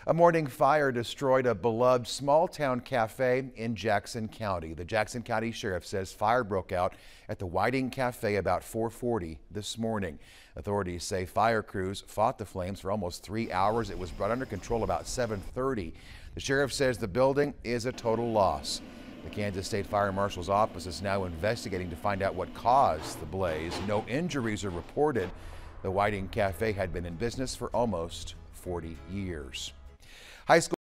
A morning fire destroyed a beloved small-town cafe in Jackson County. The Jackson County Sheriff says fire broke out at the Whiting Cafe about 4:40 this morning. Authorities say fire crews fought the flames for almost 3 hours. It was brought under control about 7:30. The sheriff says the building is a total loss. The Kansas State Fire Marshal's office is now investigating to find out what caused the blaze. No injuries are reported. The Whiting Cafe had been in business for almost 40 years. High school